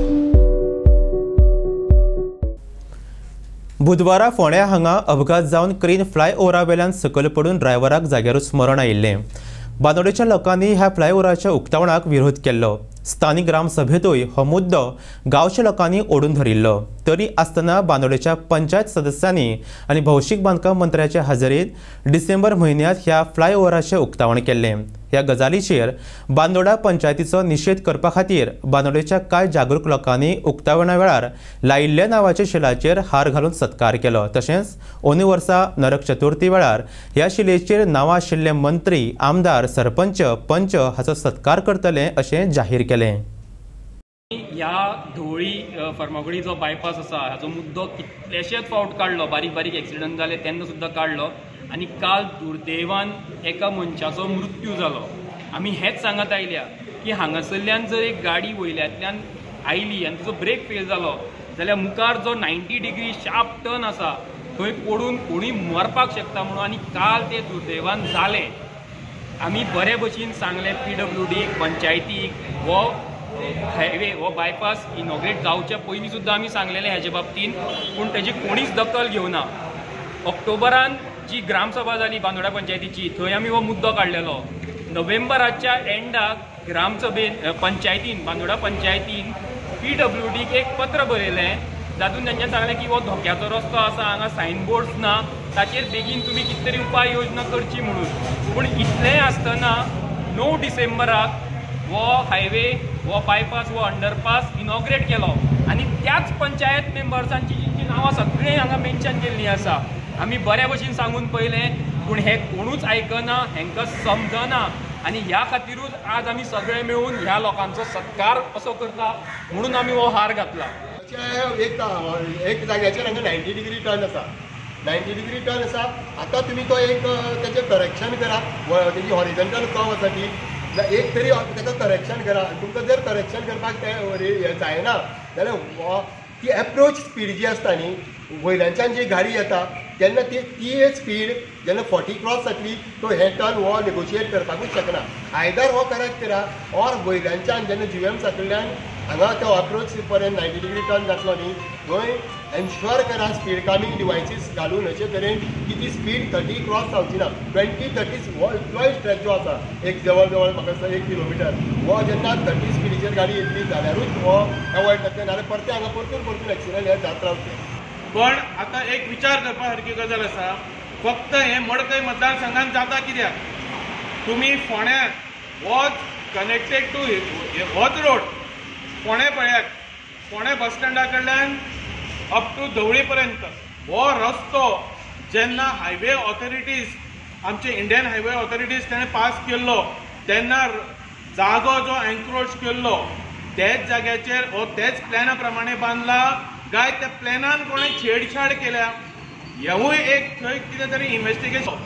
बुधवारा फोंड्या हांगा अपघात जावन क्रेन फ्लायओव्हरा वेल्यान सकयल पडून ड्रायव्हराक जाग्यारूच मरण आयिल्लें. बांदोडेच्या लोकांनी ह्या फ्लायओव्हराच्या उक्तावणाक विरोध केल्लो. स्थानीक ग्रामसभेतूय हो मुद्दो गांवच्या लोकांनी ओडून धरिल्लो. तरी आसतना बांदोडेच्या पंचायत सदस्यांनी आनी भौशीक बांदकाम मंत्र्याच्या हाजेरीत डिसेंबर म्हयन्यांत ह्या फ्लायओव्हराचें उक्तावण केल्लें. ह्या गजालीचेर बांदोडा पंचायतीचो निशेध करपा खातीर बांदोडेच्या कांय जागरूक लोकांनी उक्तावणा वेळार लायिल्ल्या नांवाच्या शिलाचेर हार घालून सत्कार केलो. तशेंच अंदू वर्सा नरक चतुर्थी वेळार ह्या शिलेचेर नांवां आशिल्ले मंत्री, आमदार, सरपंच, पंच हाचो सत्कार करतले अशें जाहीर केलें. ह्या धवळी फर्मागुडी जो बायपास आसा हाचो मुद्दो कितलेशेच फावट काडलो, बारीक बारीक एक्सिडंट जाले तेन्ना सुद्दां काडलो आनी काल दुर्दैवान एका मनशाचो मृत्यू जालो. आमी हेच सांगत आयल्या की हांगासरल्यान जर एक गाडी वयल्यांतल्यान आयली आनी तिचो ब्रेक फेल जालो जाल्यार मुखार जो नायन्टी डिग्री शार्प टर्न आसा थंय पडून कोणूय मरपाक शकता म्हणून. आनी काल ते दुर्दैवान जालें. आमी बरे भशेन सांगलें पी डब्ल्यू डीक, पंचायतीक हो हायवे हो बायपास इनॉग्रेट जावच्या पयलीं सुद्दां आमी सांगलेलें हेजे बाबतींत, पूण तेजी कोणीच दखल घेवना. ऑक्टोबरान जी ग्रामसभा जाली बांदोडा पंचायतीची थंय आमी हो मुद्दो काडलेलो. नोव्हेंबराच्या एंडाक ग्रामसभेन पंचायतीन बांदोडा पंचायतीन पी डब्ल्यू डीक एक पत्र बरयलें जातून तांच्यानी सांगलें की हो धोक्याचो रस्तो आसा, हांगा सायनबोर्ड्स ना, ताचेर बेगीन तुमी कितें तरी उपाय योजना करची म्हणून. पूण इतलेंय आसतना णव डिसेंबराक हो हायवे, हो बायपास, हो अंडरपास इनॉग्रेट केलो आनी त्याच पंचायत मेंबर्सांची जी नांवां सगळीं हांगा मेन्शन केल्लीं आसा. आमी बऱ्या भशेन सांगून पयलें, पूण हे कोणूच आयकना, हांकां समजना आनी ह्या खातीरूच आज आमी सगळे मेळून ह्या लोकांचो सत्कार असो करता म्हणून आमी हो हार घातला. एक एक जाग्याचेर हांगा नायन्टी डिग्री टर्न आसा, नायन्टी डिग्री टर्न आसा. आतां तुमी तो एक तेजें करेक्शन करा, तेजी हॉरिझॉन्टल कर्व आसा ती एक तरी ताका करेक्शन करा. तुमकां जर करेक्शन करपाक तें जायना जाल्यार ती एप्रोच स्पीड जी आसता न्ही, वयल्याच्यान जी गाडी येता तेन्ना ती ती एक स्पीड जेन्ना फोर्टी क्रॉस जातली तो हे टर्न हो नेगोशिएट करपाकूच शकना. आयदर हो करेक्ट करा ऑर वयल्याच्यान जेन्ना जुएम साकडल्यान हांगा तो अप्रोच पर्यंत नायन्टी डिग्री टर्न जातलो न्ही, थंय एन्श्योर करा स्पीड कामींग डिवायसीस घालून अशे तरेन की ती स्पीड थर्टी क्रॉस जावची ना. ट्वेंटी थर्टी हो इतलोय स्ट्रेच जो आसा एक जवळ जवळ म्हाका दिसता एक किलोमिटर, हो जेन्ना थर्टी स्पीडीचेर गाडी येतली जाल्यारूच हो एवॉयड जातले, नाल्यार परते हांगा परतून परतून एक्सिडंट हे जात रावतले. पण आता एक विचार करपा सारकी गजाल आसा, फक्त हे मडकय मतदारसंघात जाता कित्याक तुमी फोण्या होच कनेक्टेड टू होच रोड फोणे पळयात, फोणे बस स्टँडा कडल्यान अप टू धवळी पर्यंत हो रस्तो जेन्ना हायवे ऑथॉरिटीज आमचे इंडियन हायवे ऑथॉरिटीज ताणें पास केल्लो तेन्ना जागो जो एन्क्रोच केल्लो त्याच जाग्याचेर हो त्याच प्लॅना प्रमाणे बांदला काय त्या प्लॅनान कोणें छेडछाड केल्या हेवूय एक थंय कितें तरी इन्व्हेस्टिगेशन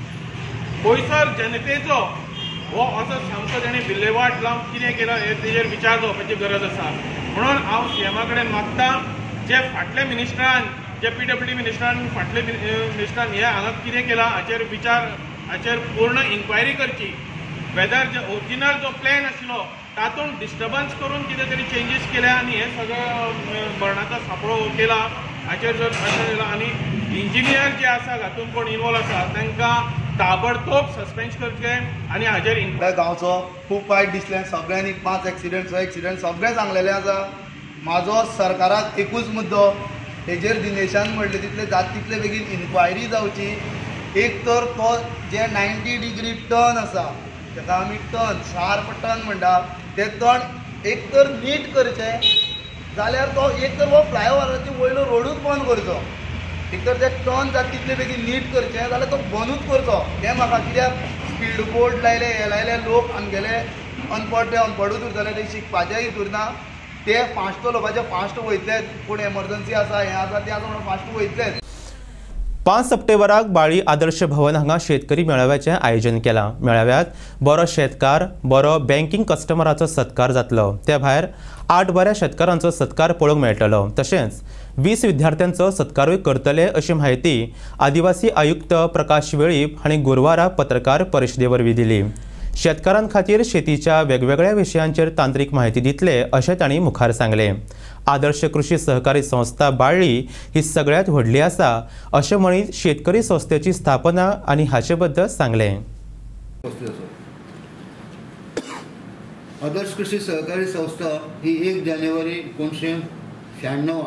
गोंयचो जनतेचो हो असो सामको ताणें विल्हेवाट लावन कितें केला हे तेजेर विचार जावपाची गरज आसा. म्हणून हांव सीएमा कडेन मागता जे फाटले मिनिस्टरान जे पी डब्ल्यू डी मिनिस्टरान फाटले मिनिस्टरान हे हांगा कितें केलां हाचेर विचार हाचेर पूर्ण इन्क्वायरी करची. वेदर जो ओरिजिनल जो प्लॅन आसलो तातूंत डिस्टर्बन्स करून कितें तरी चेंजीस केल्या आनी हे सगळो मरणाचो सापळो केला हाचेर जर अशें केलां आनी इंजिनियर जे आसा हातूंत कोण इनवॉल्व आसा तांकां ताबडतोब सस्पेंड करचे आनी हाचेर गांवचो खूब वायट दिसलें. सगळ्यांनी पांच एक्सिडंट स एक्सिडंट सगळें सांगलेलें आसा. म्हाजो सरकाराक एकूच मुद्दो हेजेर दिनेशान म्हणलें तितले जाता तितले बेगीन इन्क्वायरी जावची. एक तर तो जे नायन्टी डिग्री टर्न आसा ताका आमी टर्न शार्प टर्न म्हणटा ते टर्न एक तर नीट करचें जाल्यार तो एक तर हो फ्लायओव्हराची वयलो रोडूच बंद करचो. एक तर ते टर्न जाता तितले बेगीन नीट करचें जाल्यार तो बंदूच करचो. हें म्हाका कित्याक स्पीड बोर्ड लायले हे लायले लोक आमगेले अनपड ते अनपडूच उरतले ते शिकपाचें हितूर ना. ते फास्ट चलोवपाचे फास्ट वयतलेच पूण एमर्जन्सी आसा हें आसा तें आसा म्हणून फास्ट वयतलेच. पांच सप्टेंबराक बाळी आदर्श भवन हांगा शेतकरी मेळाव्याचें आयोजन केलां. मेळाव्यात बरो शेतकार बरो बँकिंग कस्टमराचो सत्कार जातलो. त्या भायर आठ बऱ्या शेतकारांचो सत्कार पळोवंक मेळटलो. तशेंच वीस विद्यार्थ्यांचो सत्कारूय करतले अशी म्हायती आदिवासी आयुक्त प्रकाश वेळीप हांणी गुरुवारा पत्रकार परिशदे वरवीं दिली. शेतकारां खातीर शेतीच्या वेगवेगळ्या विशयांचेर तांत्रीक म्हायती दितले अशें तांणी मुखार सांगलें. आदर्श कृषी सहकारी संस्था बाळ्ळी ही सगळ्यांत व्हडली आसा अशें म्हणीत शेतकरी संस्थेची स्थापना आनी हाचे बद्दल सांगलें. आदर्श कृषी सहकारी संस्था ही एक जानेवारी एकोणशे शहाण्णव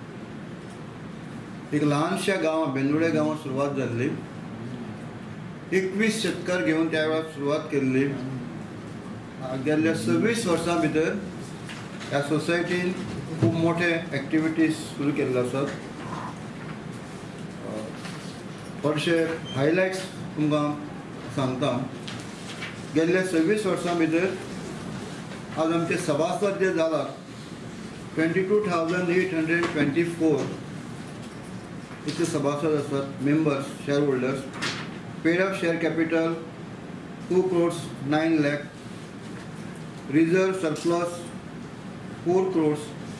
एक ल्हानशा गांवां बेंदुळे गांवांत सुरवात जाल्ली. एकवीस शेतकार घेवन त्या वेळार सुरवात केल्ली. गेल्ल्या सव्वीस वर्सां भितर ह्या सोसायटीन खूब मोठे एक्टिविटीज सुरू केल्ले आसात. चडशे हायलायट्स तुमकां सांगता. गेल्ल्या सव्वीस वर्सां भितर आज आमचे सभासद जे जालात twenty two thousand eight hundred twenty four इतले सभासद आसात. Members shareholders. Paid up share capital two crores nine lakh. Reserve surplus four crores.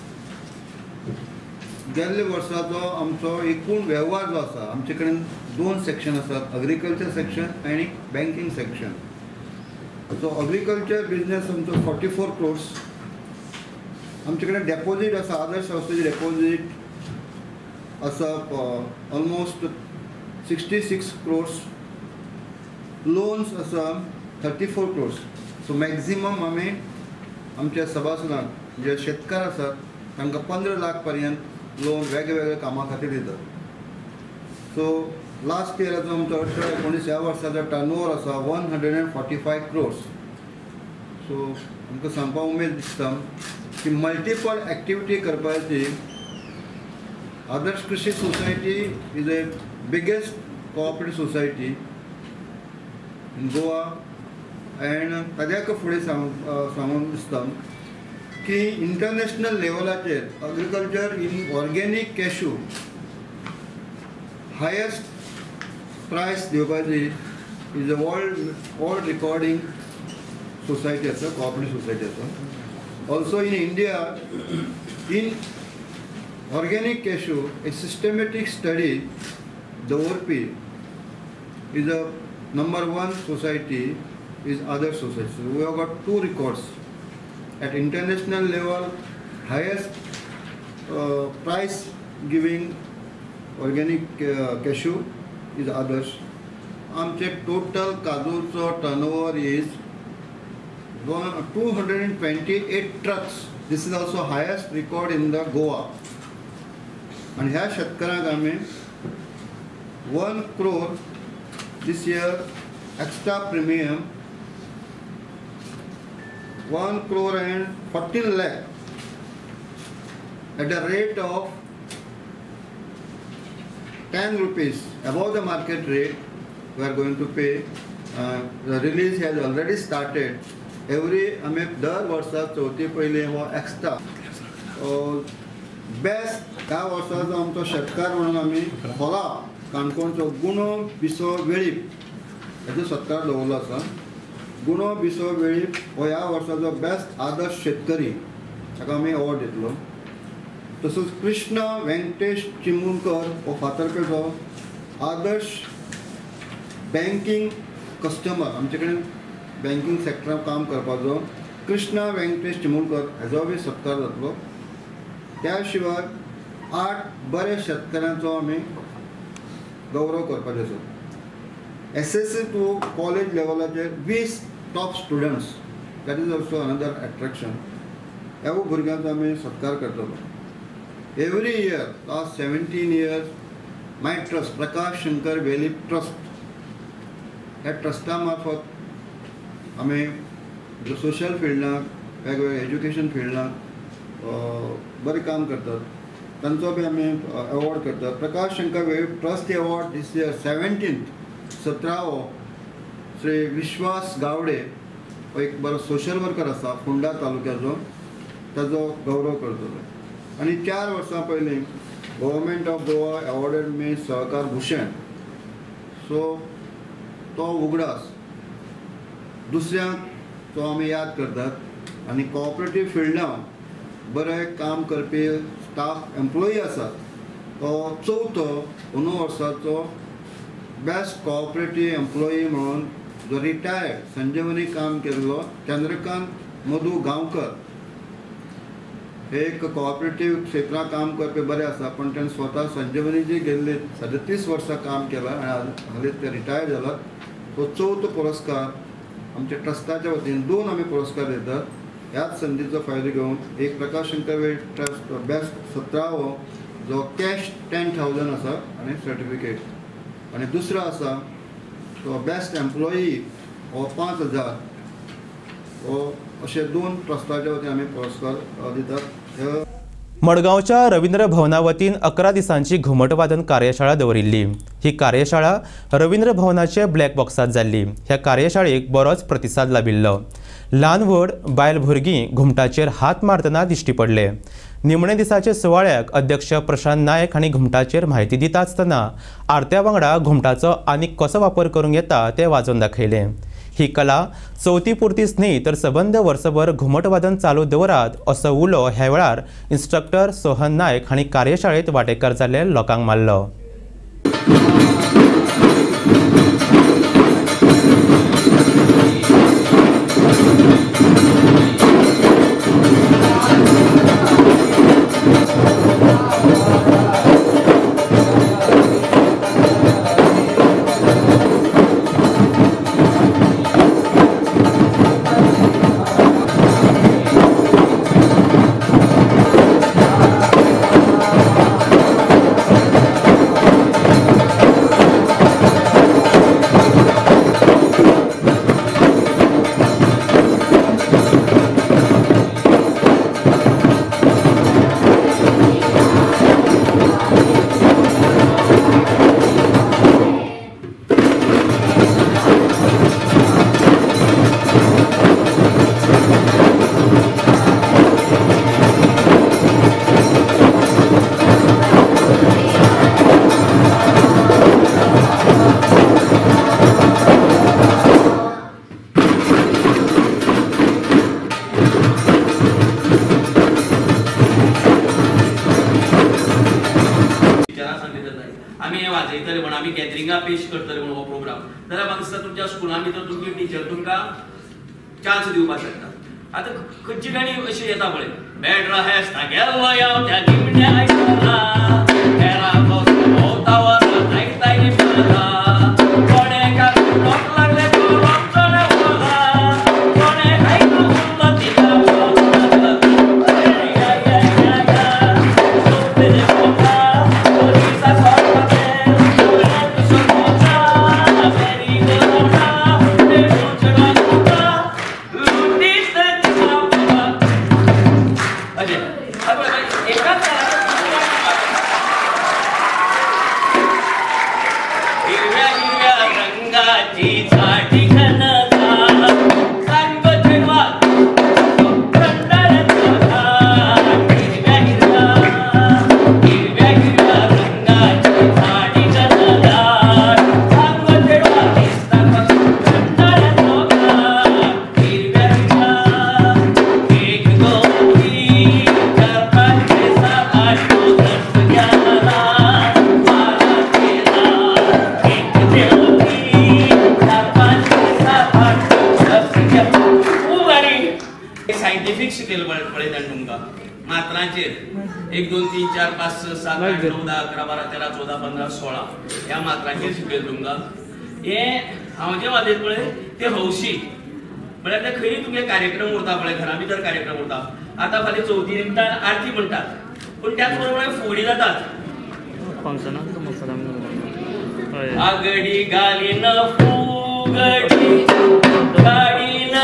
गेल्ल्या वर्साचो आमचो एकूण वेव्हार जो आसा आमचे कडेन दोन सेक्शन आसात, अग्रिकल्चर सेक्शन आनी banking section. So agriculture business आमचो फोर्टी फोर क्रोर्स. आमचे कडेन डेपोजीट आसा आदर्श संस्थेचे डेपोजीट आसा almost sixty six crores. Loans आसा thirty four crores. So maximum आमी आमच्या सभासदांक जे शेतकार आसात तांकां पंदरा लाख पर्यंत लोन वेगवेगळ्या कामां खातीर दितात. सो लास्ट इयराचो आमचो अठरा एकोणीस ह्या वर्साचो टर्नओवर आसा one hundred and forty five crores. So आमकां सांगपाक उमेद दिसता की मल्टिपल एक्टिविटी करपाची Adarsh Krishi society is a biggest cooperative society in Goa. And ताज्याक फुडें सांग सांगून दिसता की इंटरनॅशनल लेवलाचेर agriculture in organic cashew highest price दिवपाची is a world world recording society आसा, कोऑपरेटिव्ह सोसायटी आसा. Also in India in organic cashew a systematic study दवरपी is a number one society is other societies. We have got two records at international level. Highest uh, price giving organic uh, cashew is others. आमचे total काजूचो turnover is two hundred twenty-eight trucks. This is also highest record in the Goa. And ह्या शेतकऱ्यांक आमी one crore this year extra premium one crore and fourteen lakh at the rate of ten rupees above the market rate we are going to pay. Uh, the release has already started. Every आमी दर वर्सा चवथी पयली हो extra best ह्या वर्साचो आमचो शेतकार म्हणून आमी खोला काणकोणचो गुणो बिसो वेळीप हेजो सत्कार दवरलो आसा. गुणो बिसो वेळीप हो ह्या वर्साचो बेस्ट आदर्श शेतकरी ताका आमी अवॉर्ड दितलो. तसोच कृष्ण वेंकटेश चिमूणकर हो फातर्पेचो आदर्श बँकींग कस्टमर आमचे कडेन बँकींग सेक्टरांत काम करपाचो कृष्ण वेंकटेश चिमूणकर हेजो बी सत्कार जातलो. त्या शिवाय आठ बरे शेतकऱ्यांचो आमी गौरव करपाचो आसा. S S C to college लेवलाचेर वीस top students that is also another attraction. ह्या भुरग्यांचो आमी सत्कार करतलो. Every year last seventeen years my trust Prakash Shankar Velip trust ह्या ट्रस्टा मार्फत आमी सोशल फिल्डाक वेगवेगळ्या एज्युकेशन फिल्डाक बरें काम करतात. तांचो बी आमी अवॉर्ड करतात. Prakash Shankar Velip trust award this year seventeenth सतरावो श्री विश्वास गावडे हो एक बरो सोशल वर्कर आसा फोंडा तालुक्याचो ताजो गौरव करतलो. आनी चार वर्सां पयलीं गव्हर्मेंट ऑफ गोवा अवॉर्डेड मी सहकार भूषण. सो तो उगडास दुसऱ्यांक तो आमी याद करतात. आनी कोऑपरेटीव फिल्डांत बरें काम करपी स्टाफ एम्प्लॉई आसात. तो चवथो अंदू वर्साचो बेस्ट कोऑपरेटीव एम्प्लॉई म्हणून जो रिटायर्ड संजीवनी काम केल्लो चंद्रकांत मधू गांवकर हे एक कोऑपरेटीव क्षेत्रांत काम करपी बरें आसा. पण ताणें स्वता संजीवनी जी गेल्ली सदतीस वर्सां काम केलां आनी हालींच ते रिटायर जालात. तो चवथो पुरस्कार आमच्या ट्रस्टाच्या वतीन दोन आमी पुरस्कार दितात. ह्याच संदीचो फायदो घेवन एक प्रकाश शंकर वेलीप ट्रस्ट बेस्ट सतरावो जो कॅश टेन थावजंड आसा आनी सर्टिफिकेट. आनी दुसरो आसा तो बेस्ट एम्प्लॉई हो पांच हजार हो अशे दोन ट्रस्टाच्या वतीन आमी पुरस्कार दितात. मडगांवच्या रवींद्र भवना वतीन अकरा दिसांची घुमट वादन कार्यशाळा दवरिल्ली. ही कार्यशाळा रवींद्र भवनाचे ब्लॅक बॉक्सात जाल्ली. ह्या कार्यशाळेक बरोच प्रतिसाद लाबिल्लो. ल्हान व्हड बायल भुरगीं घुमटाचेर हात मारतना दिश्टी पडले. निमणे दिसाचे सुवाळ्याक अध्यक्ष प्रशांत नायक हांणी घुमटाचेर म्हायती दिता आसतना आरत्या वांगडा घुमटाचो आनीक कसो वापर करूंक येता तें वाजोवन दाखयलें. ही कला चवथी पुरतीच न्ही तर सबंद वर्सभर घुमट वादन चालू दवरात असो उलो ह्या वेळार इन्स्ट्रक्टर सोहन नायक हांणी कार्यशाळेंत वांटेकार जाल्ले लोकांक मारलो. आमी हे वाजयतले म्हण आमी गॅदरिंगा पेश करतले म्हण हो प्रोग्राम जाल्यार म्हाका दिसता तुमच्या स्कुलान भितर तुमची टिचर तुमकां चान्स दिवपाक शकता आतां खंयची गाणी अशी येता पळय बेड्रा हेस्ता गेल्लो हांव त्या निमण्या आयकला तेरा भोंवता वता आयकताय पळता कोणे का लोक लागले तो लोकचोणे बोला कोणे खायला उरलो तिका एक दोन तीन चार पाच स सात आठ नऊ दहा अकरा बारा तेरा चौदा पंधरा सोळा ह्या मात्रांचेर शिकयलें तुमकां हे हांव जे वाजयत पळय ते हौशी म्हळ्यार ते खंय तुमगे कार्यक्रम उरता पळय घरा भितर कार्यक्रम उरता आतां फाल्यां चवथी निमतान आरती म्हणटात पूण त्याच बरोबर फुगडी जातात आगडी घालीन फुगडी गाडीन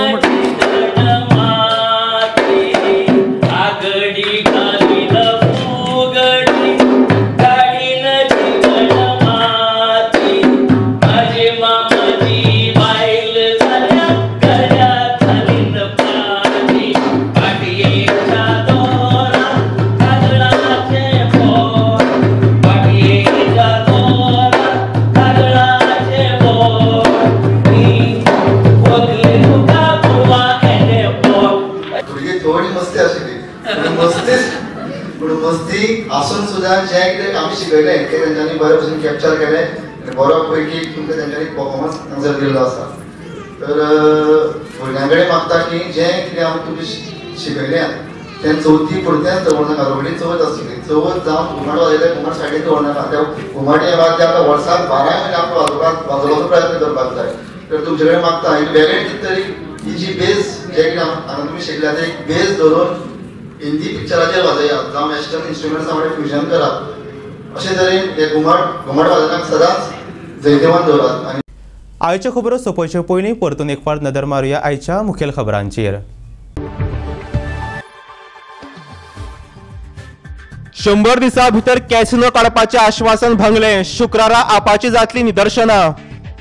आगडी घालीन फुगडी गाडीन जीवन माती माझी मामाची बायल झाल्या गड्या घालीन पाटी पाटयेच्या दोरा काजळाचे बोट पाटयेच्या दोरा काजळाचे बोट मी वगले तुका बुवा एने बोट भुरगीं थोडी मस्ती आशिल्ली मस्तीच पूण मस्ती आसून सुद्दां जे कितें आमी शिकयलें तें तेंच्यांनी बरे भशेन कॅप्चर केलें आनी बरो पैकी तुमकां तेंच्यांनी परफॉर्मन्स हांगासर दिल्लो आसा तर भुरग्यां कडेन मागता की जें कितें आमी तुमी शिकयलें तें चवथी पुरतेंच दवरनाका रोखडी चवथ आसतली चवथ जावन घुमट वाजयले घुमट सायडीन दवरनाका त्या घुमट वाद्य आतां वर्साक बारा म्हयने आमकां वाजोवपाक वाजोवपाचो प्रयत्न करपाक जाय तर तुमचे कडेन मागता एक वेगळें कितें तरी ही जी बेस जें कितें हांगा तुमी शिकल्या तें एक बेस धरून हिंदी पिक्चराचेर वाजयात जावं वेस्टर्न इन्स्ट्रुमेंट्सा वांगडा फ्युजन करात अशे तरेन हे घुमट घुमट वाजनाक सदांच जैतवान दवरात आनी आयच्यो खबरो सोंपोवचे पयलीं परतून एक फावट नदर मारुया आयच्या मुखेल खबरांचेर शंबर दिसां भितर कॅसिनो काडपाचें आश्वासन भंगलें शुक्रारा आपाची जातली निदर्शनां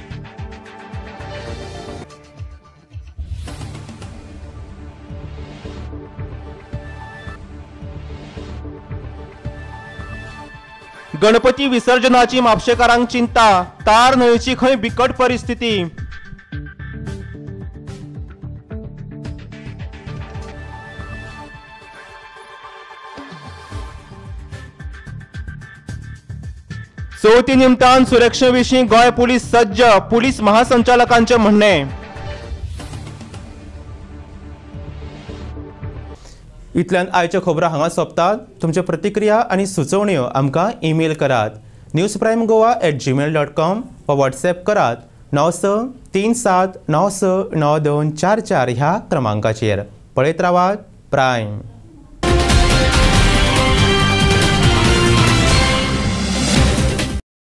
गणपती विसर्जनाची म्हापशेकारांक चिंता तार न्हंयची खंय बिकट परिस्थिती चवथी निमतान सुरक्षे विशीं गोंय पुलीस सज्ज पुलीस महासंचालकांचें म्हणणें इतल्यान आयच्यो खबरो हांगा सोंपतात तुमच्यो प्रतिक्रिया आनी सुचोवण्यो आमकां ईमेल करात news prime Goa at Gmail dot com वा व्हॉट्सएप करात णव स तीन सात णव स णव दोन चार चार ह्या क्रमांकाचेर पळयत रावात प्रायम.